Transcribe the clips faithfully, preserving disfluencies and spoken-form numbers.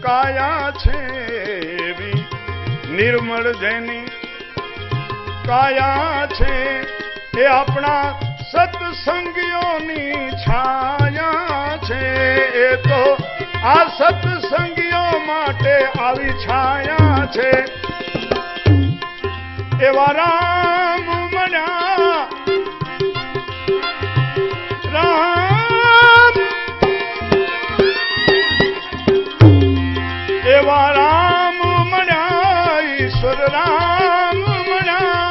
કાયા છે એવી નિર્મળ જેની કાયા છે એ આપણા સત્સંગીઓની છાયા છે એ તો આ સત્સંગીઓ માટે આવી છાયા છે એવા રામ મળ્યા રામ એવા રામ મળ્યા ઈશ્વર રામ મળ્યા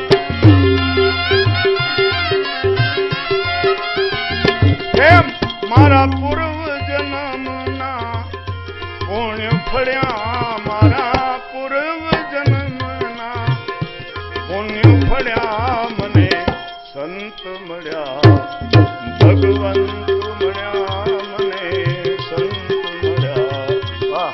એમ મારા પૂર્વ જન્મના પુણ્ય ફળ્યા મારા પૂર્વ જન્મના પુણ્ય ફળ્યા મને સંત મળ્યા ભગવંત મળ્યા મને સંત મળ્યા વાહ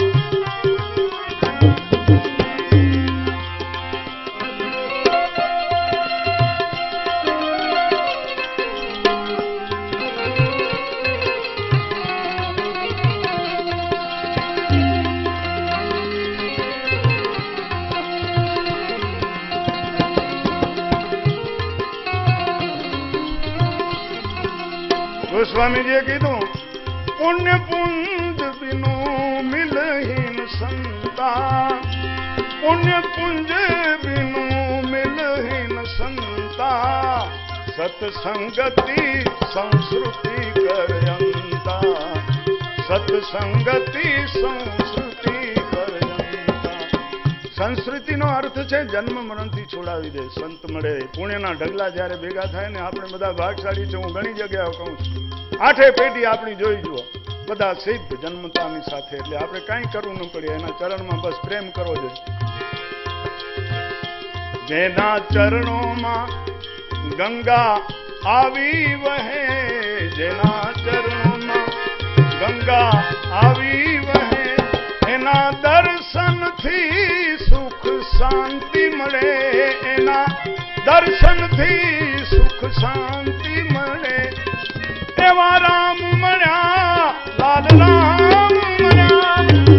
સ્વામીજીએ કીધું પુણ્ય પુંજ બિનો મિલહીન સંતા પુણ્ય પુંજ બિનો મિલહીન સંતા સત્સંગતિ સંસ્કૃતિ કરયંતા સત્સંગતિ સંસ્કૃતિ કરયંતા સંસ્કૃતિનો અર્થ છે જન્મ મરણથી છોડાવી દે સંત મળે પુણ્યના ઢગલા જયારે ભેગા થાય ને આપણે બધા ભાગશાળી છે હું ઘણી જગ્યાએ કહું છું આઠે પેઢી આપણી જોઈ જુઓ બધા સિદ્ધ જન્મતાની સાથે એટલે આપણે કઈ કરવું ન પડે એના ચરણમાં બસ પ્રેમ કરવો જોઈએ જેના ચરણોમાં ગંગા આવી વહે જેના ચરણોમાં ગંગા આવી વહે એના દર્શનથી સુખ શાંતિ મળે એના દર્શનથી સુખ શાંતિ મળે એવા રામ મળ્યા લાલ રામ મળ્યા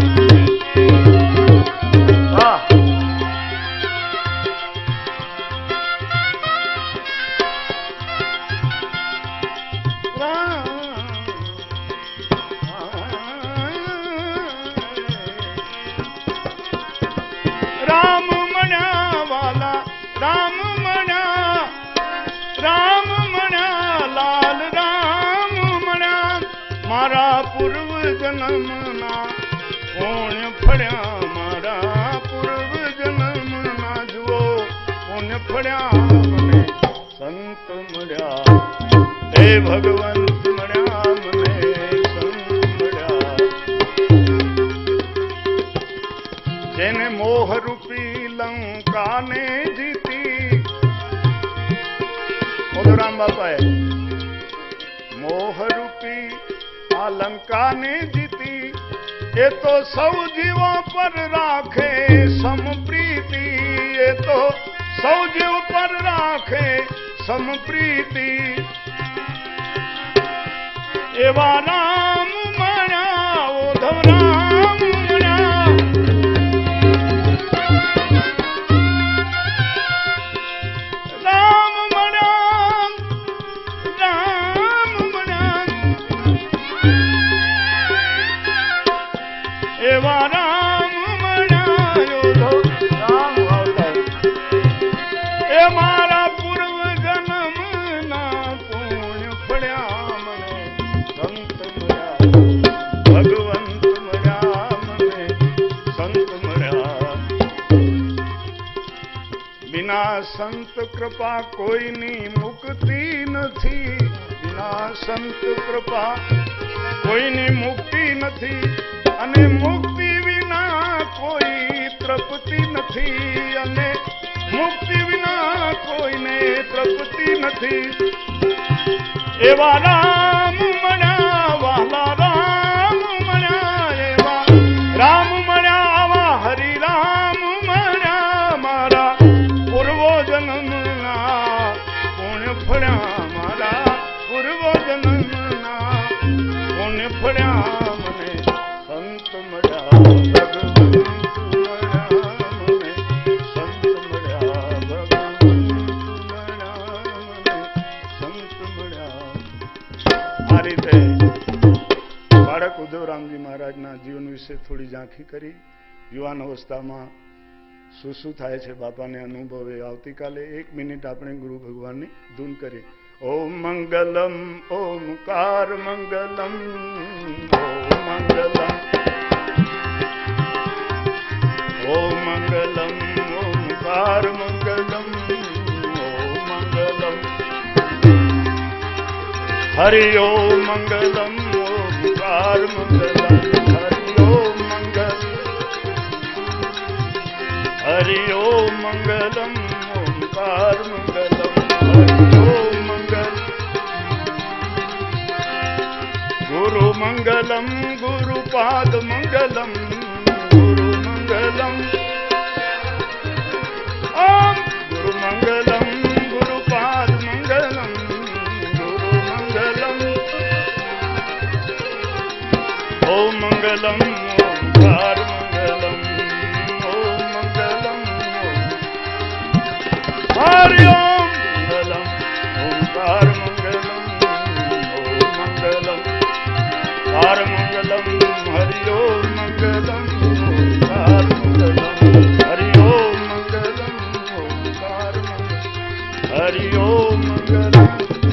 રામ મળ્યા વાલા રામ મળ્યા રામ મળ્યા લાલ રામ મારા પૂર્વ જન્મના પુણ્ય ફળ્યા મારા પૂર્વ જન્મના જુઓ પુણ્ય ફળ્યા મને સંત મળ્યા હે ભગવંત મળ્યા મને સંત મળ્યા જેને મોહરૂપી લંકાને જીતી રામ બાપાએ મોહરૂપી આ લંકાને જીતી એ તો સૌ જીવો પર રાખે સમપ્રીતિ એ તો સૌ જીવ પર રાખે સમપ્રીતિ એવા રામ મળ્યા ઓધવ રામ મળ્યા રામ મળ્યા રામ મળ્યા એવા રામ મળ્યા રામ અવતાર એ મારા પૂર્વ જન્મના પુણ્ય ફળ્યા મને સંત મળ્યા ભગવંત મળ્યા મને સંત મળ્યા વિના સંત કૃપા કોઈની મુક્તિ નથી વિના સંત કૃપા કોઈની મુક્તિ નથી અને મુક્તિ વિના કોઈ તૃપ્તિ નથી અને મુક્તિ વિના કોઈને તૃપ્તિ નથી એવા રામ મળ્યા વાલા રામ મળ્યા એવા રામ મળ્યા આવા હરિ રામ મળ્યા મારા પૂર્વો જન્મના પુણ્ય ફળ્યા મારા પૂર્વો જન્મના પુણ્ય ફળ્યા મને સંત મળ્યા ઉદયરામજી મહારાજના જીવન વિશે થોડી ઝાંખી કરી. યુવાન અવસ્થામાં શું શું થાય છે બાપાને અનુભવે. આવતીકાલે એક મિનિટ આપણે ગુરુ ભગવાનની ધૂન કરીએ. ઓમ મંગલમ ઓમકાર મંગલમ ઓમ મંગલમ ઓમ મંગલમ ઓમકાર મંગલમ ઓમ મંગલમ હરિ ઓમ મંગલમ ઓમકાર મંગલમ હરિ ઓમ મંગલ હરિ ઓમ મંગલમ ઓમકાર મંગલમ હરિ ઓમ મંગલ ગુરુ મંગલમ ગુરુપાદ મંગલમ ગુરુ મંગલમ ઓમ ગુરુ મંગલમ ગુરુપાદ મંગલમ ગુરુ મંગલમ ઓમ મંગલમ ઓમકાર મંગલમ ઓમ મંગલમ હરિ ઓમ મંગલમ ઓમકાર મંગલમ ઓમ મંગલમ કાર મંગલમ હરિ ઓમ મંગલમ ઓમકાર મંગલમ હરિ ઓમ મંગલમ ઓમકાર મંગલમ હરિ ઓમ મંગલમ.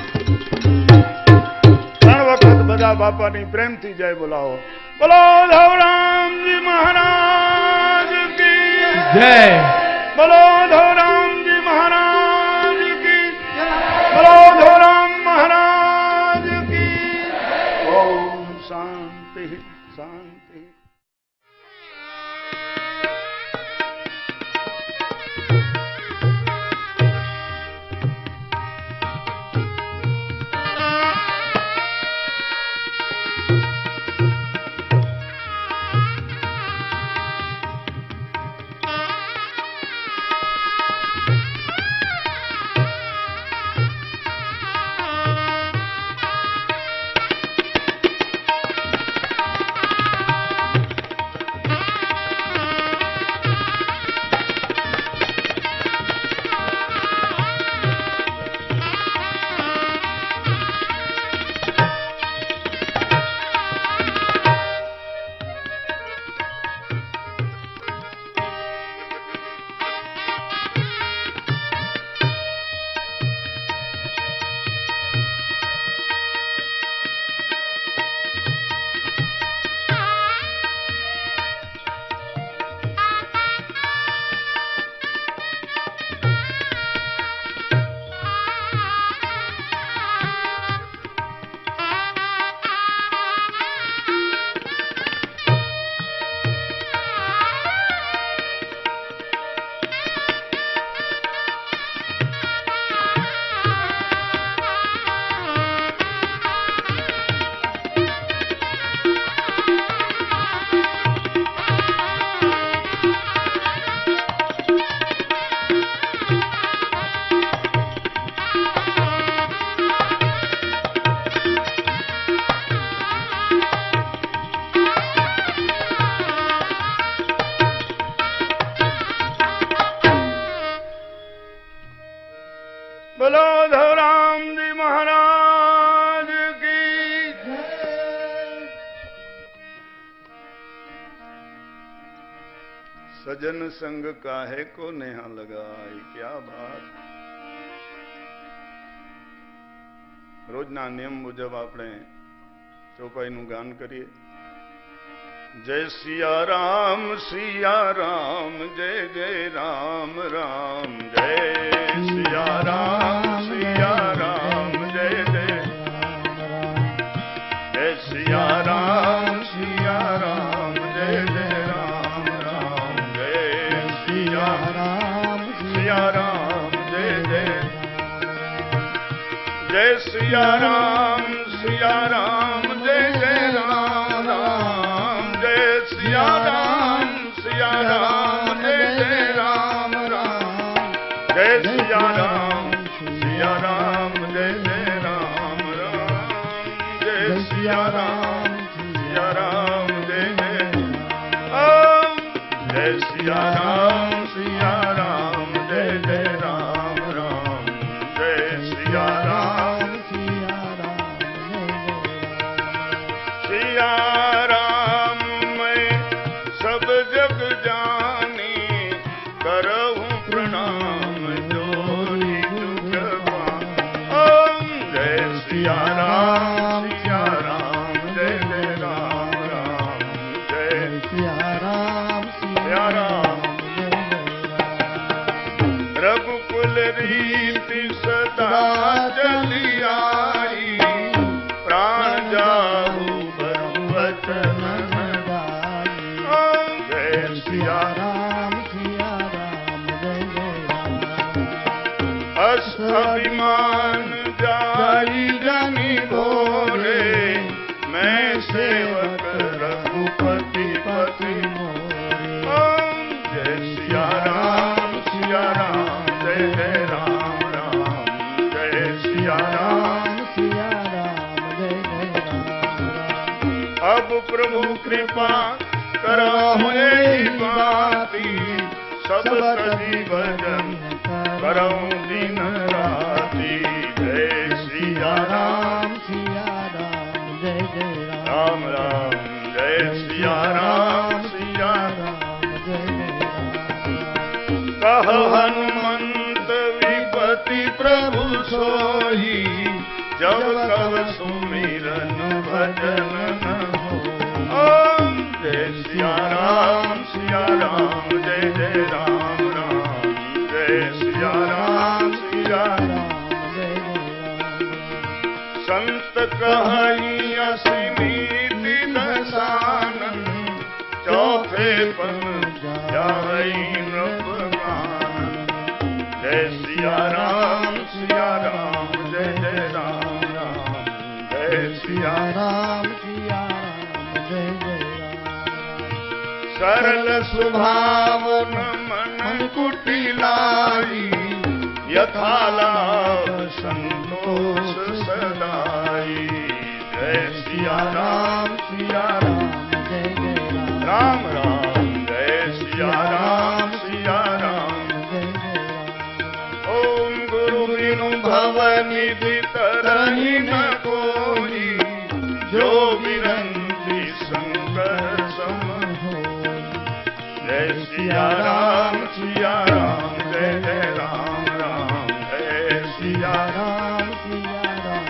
ત્રણ વખત બધા બાપાની પ્રેમથી જય બોલાવો. બોલો ધવરામજી મહારાજ કી જય. બોલો ધવરામજી મહારાજ કી બોલો ધવરામ મહારાજ કી. ઓમ શાંતિ શાંતિ. બોલો ધવરામજી મહારાજ કી. સજન સંગ કાહે કો નેહા લગાઈ. ક્યા બાત. રોજના નિયમ મુજબ આપણે ચોપાઈનું ગાન કરીએ. જય સિયા રામ સિયા રામ જય જય રામ રામ જય સિયા રામ સિયા રામ જય જય જય સિયા રામ સિયા રામ જય જય રામ રામ જય સિયા રામ સિયા રામ જય જય જય સિયા રામ સિયા રામ જય જય રામ રામ જય સિયા રામ સિયા રામ જય જય રામ રામ જય સિયા રામ સિયા રામ જય જય રામ રામ જય સિયા રામ સિયા રામ જય જય રામ જય સિયા રામ સિયા રામ જય જય રામ રામ જય સિયા રામ સિયા રામ સિયા रघुपति पति मोरे। ओम जय सिया राम सिया राम जय जय राम राम जय सिया राम सिया राम जय जय राम राम। अब प्रभु कृपा करहु यही बाती सब कभी भजन करहु दिन राति। जय सिया राम सिया राम जय जय राम राम जय सिया राम सिया राम जय जय राम। कह हनुमंत विपति प्रभु सोई जब कब सुमिरन भजन न हो। ओम जय सिया राम सिया राम जय जय राम राम जय सिया राम सिया राम जय जय राम। संत कहि असीमिति दसानन चौथे पन जाई नृपगानन। जय सिया राम सिया राम जय जय राम राम जय सिया राम सिया राम जय जय राम। सरल स्वभाव मन कुटिलाई यथा लाभ संतोष सदाई। जय सिया राम सिया राम जय जय राम राम जय सिया राम सिया राम जय जय राम। ओम गुरु बिनु भवनिधि तरहि न कोई जो बिरंची शंकर सम हो। जय सिया राम सिया राम जय जय राम राम जय सिया राम सिया राम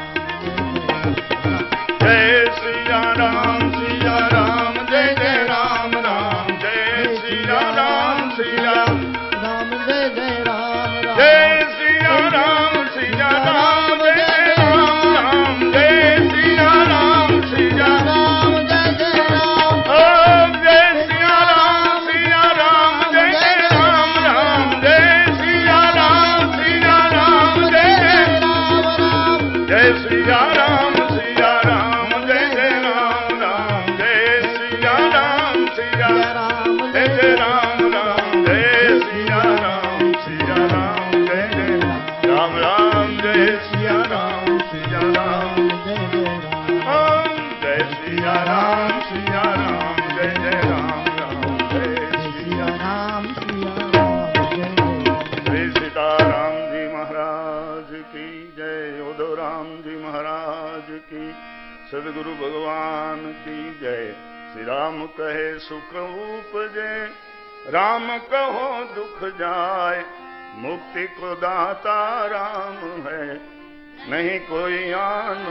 जय सिया राम सिया राम जय जय राम राम जय सिया राम सिया राम जय जय राम राम जय सिया राम सिया राम जय राम राम जय सिया राम सिया राम जय जय राम। ओम जय सिया राम सिया राम जय जय राम राम जय सिया राम सिया राम जय जय राम राम जय सिया राम सिया राम जय जय राम राम जय सिया राम सिया राम जय जय राम राम जय सिया राम सिया राम जय जय राम राम जय सिया राम सिया राम जय जय राम। ओम जय सिया राम सिया राम जय जय राम राम जय सिया राम सिया राम जय जय राम। श्री सीताराम जी महाराज की जय। उद्धव राम जी महाराज की सदगुरु भगवान की जय। श्री राम कहे सुख उपजे राम कहो दुख जाए। मुक्ति को दाता राम है नहीं कोई आन।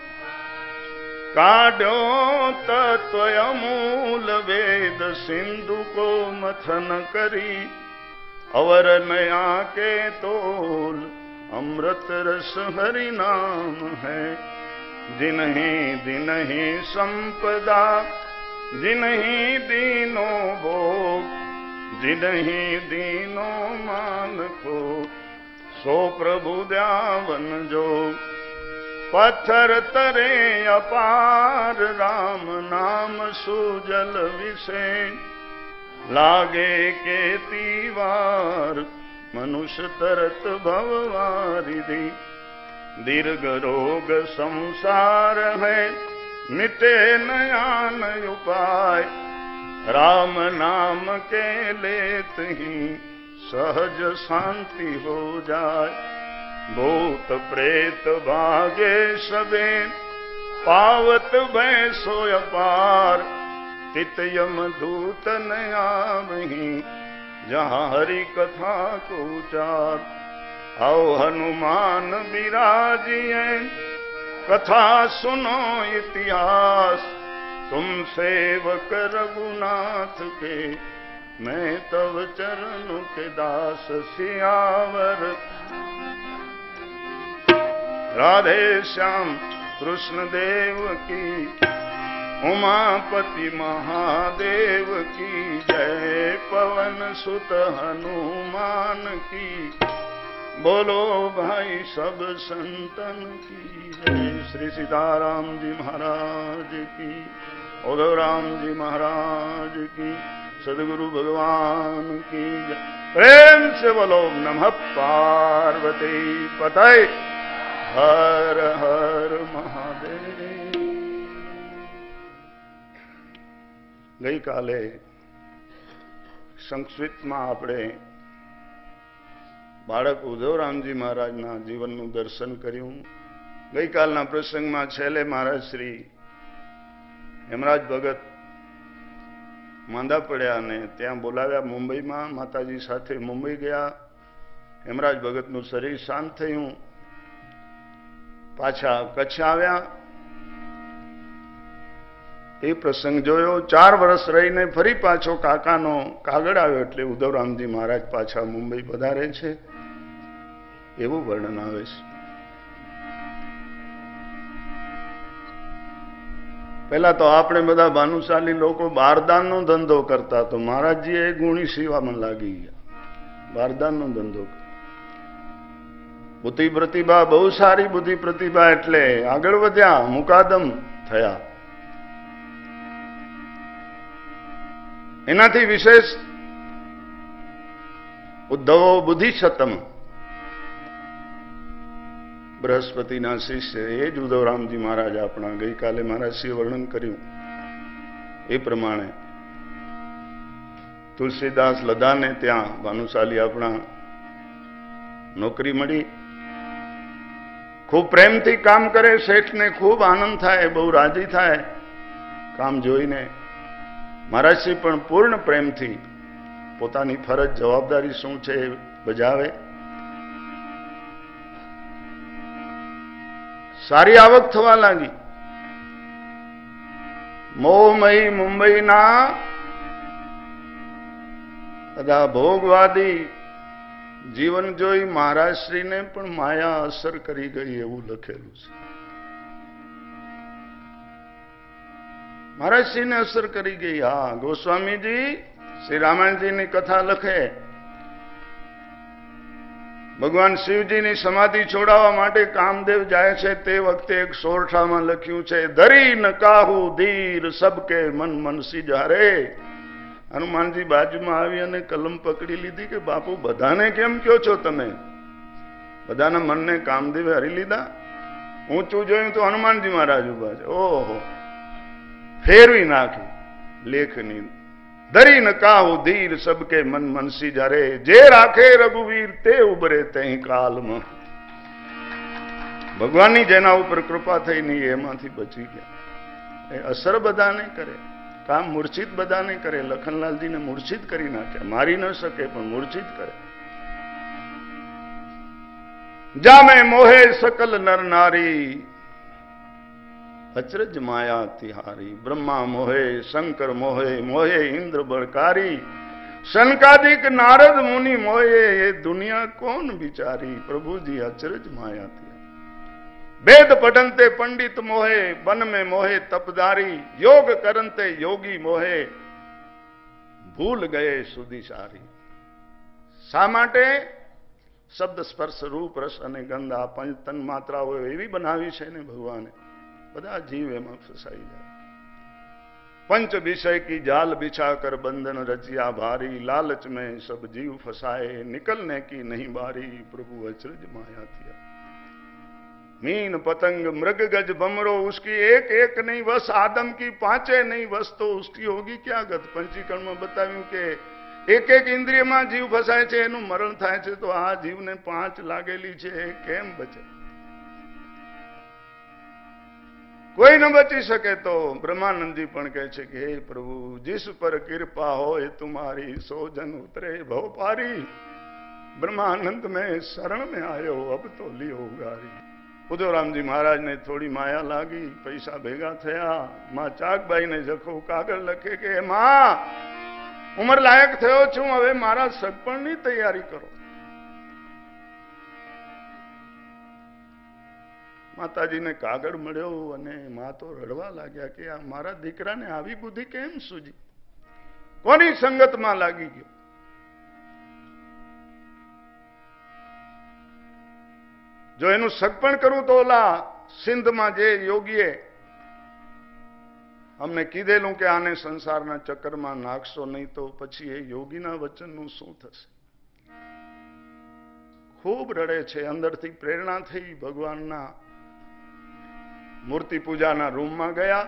काढ़ो तत्व अमूल वेद सिंधु को मथन करी अवर नया के तोल अमृत रस हरि नाम है। जिन्हीं दिनहि संपदा जिन्हीं दीनो भोग जिन्हीं दीनो मान को सो प्रभु द्यावन जोग। पत्थर तरे अपार राम नाम सुजल विषे लागे के तीवार मनुष्य तरत भववारिधि। दीर्घ रोग संसार है मिटे नयान उपाय राम नाम के लेत ही सहज शांति हो जाए। भूत प्रेत भागे सबे पावत भय सो अपार तित यम दूत न आवहीं जहाँ हरि कथा को उचार। आओ हनुमान विराजिए कथा सुनो इतिहास तुम सेवक रघुनाथ के मैं तव चरण के दास। सियावर राधे श्याम कृष्ण देव की उमापति महादेव की जय। पवन सुत हनुमान की बोलो भाई सब संतन की जय। श्री सीताराम जी महाराज की। उद्धव राम जी महाराज की, सदगुरु भगवान की जय। प्रेम से बोलो नमः पार्वती पतये हर हर महादेव। गई काले संस्कृतમાં આપણે બાળક ઉદ્ધવરામજી મહારાજના જીવનનું દર્શન કર્યું। ગઈકાલના પ્રસંગમાં છેલ્લે મહારાજ શ્રી હેમરાજ ભગત માંદા પડ્યા અને ત્યાં બોલાવ્યા મુંબઈમાં, માતાજી સાથે મુંબઈ ગયા। હેમરાજ ભગતનું શરીર શાંત થયું, પાછા કચ્છ આવ્યા। એ પ્રસંગ જોયો। ચાર વર્ષ રહીને ફરી પાછો કાકાનો કાગળ આવ્યો એટલે ઉદ્ધવરામજી મહારાજ પાછા મુંબઈ પધારે છે એવું વર્ણન આવે છે। પહેલા તો આપણે બધા ભાનુશાલી લોકો બારદાનનો ધંધો કરતા, તો મહારાજજી એ ગુણી સેવામાં લાગી ગયા, બારદાનનો ધંધો। બુદ્ધિ પ્રતિભા, બહુ સારી બુદ્ધિ પ્રતિભા, એટલે આગળ વધ્યા, મુકાદમ થયા। એનાથી વિશેષ ઉદ્ધવો બુદ્ધિશતમ, બૃહસ્પતિના શિષ્ય એ જ ઉદ્ધવરામજી મહારાજ આપણા ગઈકાલે મહારાજશ્રીએ વર્ણન કર્યું એ પ્રમાણે તુલસીદાસ લદાને ત્યાં ભાનુશાલી આપણા નોકરી મળી। ખૂબ પ્રેમથી કામ કરે, શેઠને ખૂબ આનંદ થાય, બહુ રાજી થાય કામ જોઈને। મહારાજશ્રી પણ પૂર્ણ પ્રેમથી પોતાની ફરજ જવાબદારી શું છે એ બજાવે। સારી આવક થવા લાગી। મોહમયી મુંબઈના બધા ભોગવાદી જીવન જોઈ મહારાજશ્રીને પણ માયા અસર કરી ગઈ એવું લખેલું છે। મહારાજશ્રીને અસર કરી ગઈ। હા, ગોસ્વામીજી શ્રી રામાયણજીની કથા લખે, ભગવાન શિવજીની સમાધિ છોડાવવા માટે કામદેવ જાય છે તે વખતે એક સોરઠામાં લખ્યું છે, ધરી ન કાહુ ધીર સબકે મન મન સિજારે। હનુમાનજી બાજુમાં આવી અને કલમ પકડી લીધી કે બાપુ બધાને કેમ કયો છો તમે? બધાના મનને કામદેવે હરી લીધા? ઊંચું જોયું તો હનુમાનજી મહારાજ ઉભા છે। ઓહો, ફેરવી નાખી લેખની। ધરી ન કાહુ ધીર સબકે મન મનસી જારે, જે રાખે રઘુવીર તે ઉભરે તઈ કાલમાં। ભગવાનની જેના ઉપર કૃપા થઈ નહીં એમાંથી બચી ગયા। એ અસર બધા નહીં કરે, કામ મૂર્છિત બધા નહીં કરે। લખનલાલજીને મૂર્છિત કરી નાખ્યા, મારી ન શકે પણ મૂર્છિત કરે। જામે મોહે સકલ નર નારી, अचरज माया तिहारी। ब्रह्मा मोहे शंकर मोहे, मोहे इंद्र बड़कारी। शनकादिक नारद मुनि मोहे, ये दुनिया कौन बिचारी। प्रभु जी अचरज माया तिहारी। वेद पढ़नते पंडित मोहे, वन में मोहे तपदारी। योग करनते योगी मोहे, भूल गए सुदिशारी। शा माटे शब्द स्पर्श रूप रस अने गंध आ पंच तन मात्राओ एवी बनावी छे ने भगवाने, બધા જીવ એમાં ફસાઈ જાય। पंच विषय की जाल बिछा कर बंधन रचिया भारी। लालच में सब जीव फसाए, निकलने की नहीं बारी। प्रभु अचरज माया थिया। मीन पतंग मृग गज बमरो, उसकी एक एक नहीं वस। आदम की पांचे नहीं वस, तो उसकी होगी क्या गत। पंचीकरण में बताव्યું કે એક એક ઇન્દ્રિયમાં જીવ ફસાય છે, એનું મરણ થાય છે, તો આ જીવને પાંચ લાગેલી છે, કેમ બચે? कोई न बची सके। तो ब्रह्मानंद जी पण कहे छे कि हे प्रभु, जिस पर कृपा होए तुम्हारी, सो जन उतरे भव पारी। ब्रह्मानंद में शरण में आयो, अब तो लियो उगारी। उद्धवराम जी महाराज ने थोड़ी माया लागी, पैसा भेगा थया। मां चाकबाई ने जखो कागळ लखे के मां, उमर लायक थयो छुं, हवे मारा सगपणनी तैयारी करो। माताजी ने कागड़ मळ्यो अने मां तो रड़वा लाग्या कि आ मारा दीकराने आवी बुद्धि केम सूझी, कोनी संगत में लागी गयो। जो एनु सगपण करूं तो ओला सिंध में जे योगीए અમને કીધેલું કે આને સંસારના ચક્કરમાં નાખશો નહીં તો પછી એ યોગીના વચનનું શું થશે. ખૂબ રડે છે. અંદરથી પ્રેરણા થઈ. ભગવાનના મૂર્તિ પૂજાના રૂમમાં ગયા.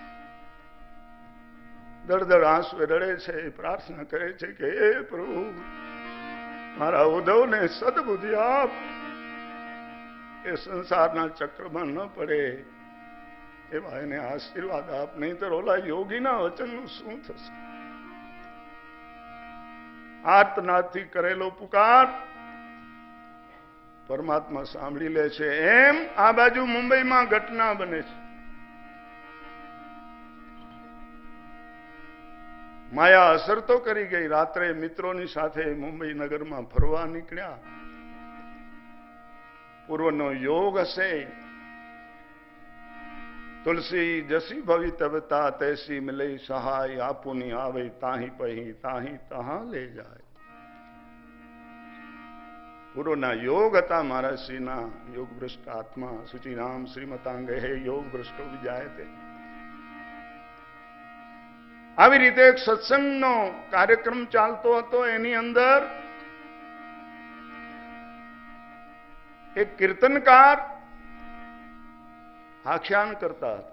દળદળ આંસુએ રડે છે. પ્રાર્થના કરે છે કે હે પ્રભુ, મારા ઉદ્ધવને સદબુદ્ધિ આપ, એ સંસારના ચક્રમાં ન પડે એવા એને આશીર્વાદ આપ, નહીંતર ઓલા યોગીના વચનનું શું થશે. આર્તનાદથી કરેલો પુકાર પરમાત્મા સાંભળી લે છે. એમ આ બાજુ મુંબઈમાં ઘટના બને છે. માયા અસર તો કરી ગઈ. રાત્રે મિત્રોની સાથે મુંબઈ નગરમાં ફરવા નીકળ્યા. પૂર્વનો યોગ હશે. તુલસી જસી ભવી તબતા તૈસી મિલે સહાય, આપુની આવે તાહી પહી તાહી તહા લે જાય. પૂર્વના યોગ હતા મહારાજશ્રીના. યોગ ભ્રષ્ટ આત્મા સુચિરામ શ્રીમતાંગે હે યોગ ભ્રષ્ટો વિજાયતે. આવી રીતે એક સત્સંગનો કાર્યક્રમ ચાલતો હતો. એની અંદર એક કીર્તનકાર આખ્યાન કરતા હતા.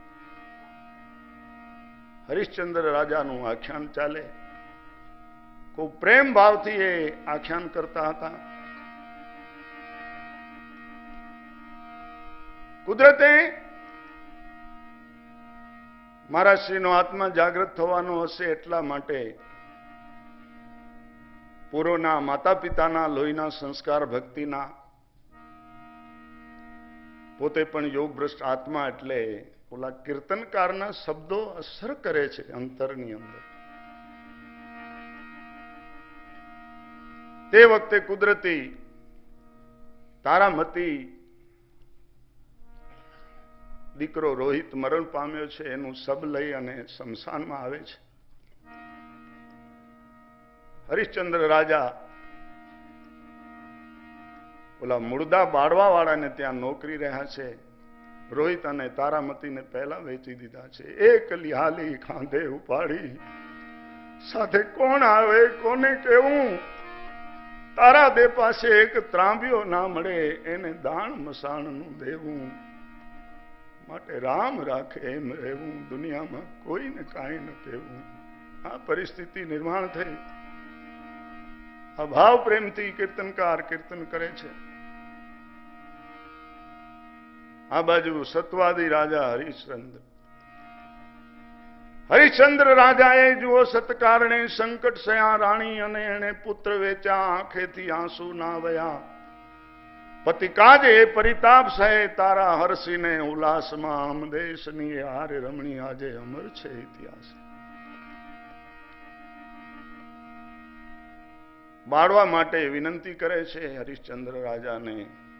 હરિશ્ચંદ્ર રાજાનું આખ્યાન ચાલે. ખૂબ પ્રેમ ભાવથી એ આખ્યાન કરતા હતા. કુદરતે મહારાજશ્રીનો આત્મા જાગૃત થવાનો હશે એટલા માટે પૂર્વના માતા પિતાના લોહીના સંસ્કાર ભક્તિના, પોતે પણ યોગ ભ્રષ્ટ આત્મા એટલે ઓલા કીર્તનકારના શબ્દો અસર કરે છે અંતરની અંદર. તે વખતે કુદરતી તારામતી દીકરો રોહિત મરણ પામ્યો છે. એનું સબ લઈ અને શમશાનમાં આવે છે. હરિશ્ચંદ્ર રાજા ઓલા મુર્દા બાળવા વાળાને ત્યાં નોકરી રહ્યા છે. રોહિત અને તારામતીને પહેલા વેચી દીધા છે. એક લિહાલી ખાંધે ઉપાડી, સાથે કોણ આવે કોને કેવું. તારા દે પાસે એક ત્રાંબ્યો ના મળે, એને દાણ મસાણનું દેવું. માટે રામ રાખે એમ રહેવું, દુનિયામાં કોઈને કાંઈ ન કહેવું. આ પરિસ્થિતિ નિર્માણ થઈ. આ ભાવ પ્રેમથી કીર્તનકાર કીર્તન કરે છે. આ બાજુ સત્વાદી રાજા હરિશ્ચંદ્ર હરિશ્ચંદ્ર રાજાએ જુઓ સત્કારણે સંકટ સયા રાણી, અને એને પુત્ર વેચ્યા આંખેથી આંસુ ના વયા. પતિ કાજે પરિતાપ સહે તારા હરસીને ઉલ્લાસમાં, અમદેશની હારે રમણી આજે અમર છે ઇતિહાસ. બાળવા માટે વિનંતી કરે છે હરિશ્ચંદ્ર રાજાને.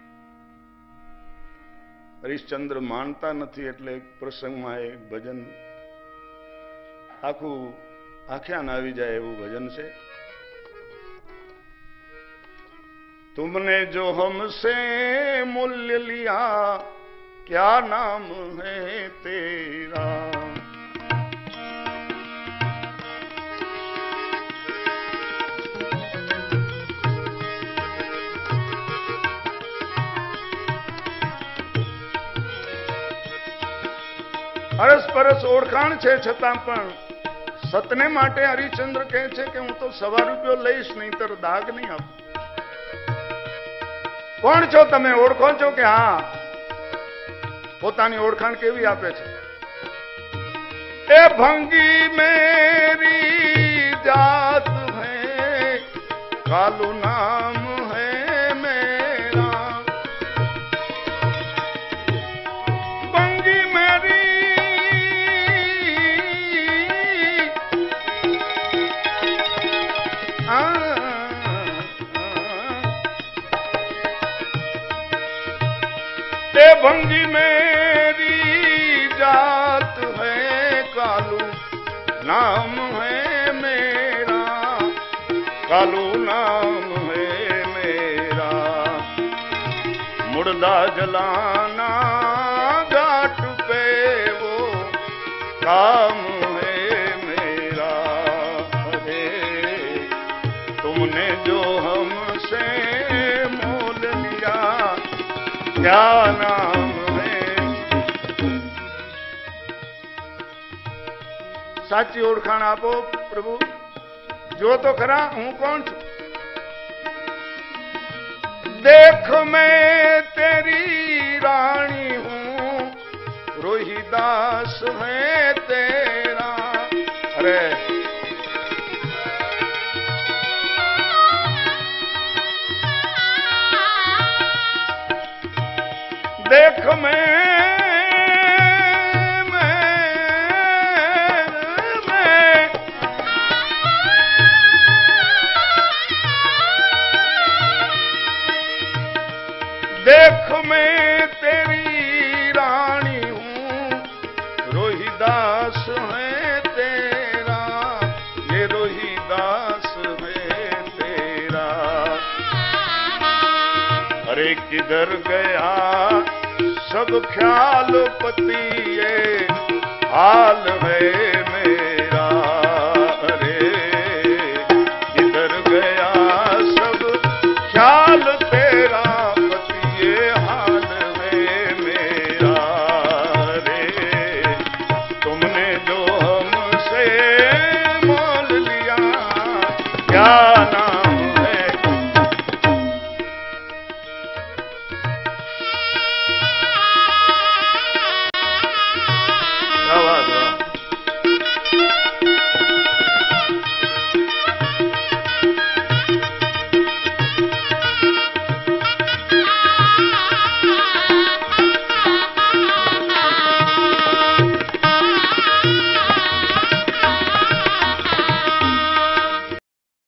હરિશ્ચંદ્ર માનતા નથી એટલે એક પ્રસંગમાં એક ભજન, આખું આખ્યાન આવી જાય એવું ભજન છે. तुमने जो हमसे मूल्य लिया, क्या नाम है तेरा. અરસ પરસ ઓળખાણ છે છતાં પણ સતને માટે હરિશ્ચંદ્ર કહે છે કે હું તો સવા રૂપિયો લઈશ, નહીંતર દાગ નહીં આપું. કોણ છો તમે? ઓળખો છો કે હા? પોતાની ઓળખાણ કેવી આપે છે? એ ભંગી મેરી જાત હૈ, કાલુ નામ હૈ મેરા. ભંગી મેરી આ भंगी मेरी जात है, कालू नाम है मेरा, कालू नाम है मेरा. मुर्दा जलाना घाट पे वो काम है मेरा। अरे तुमने जो हमसे मोल लिया क्या नाम है। સાચી ઓળખાણ આપો પ્રભુ, જો તો ખરા હું કોણ છું। देख मैं तेरी रानी हूँ, रोहिदास है तेरा। अरे देख मैं देख मैं तेरी रानी हूँ, रोहिदास है तेरा। ये रोहिदास है तेरा। अरे किधर गया सब ख्याल पति, ये हाल है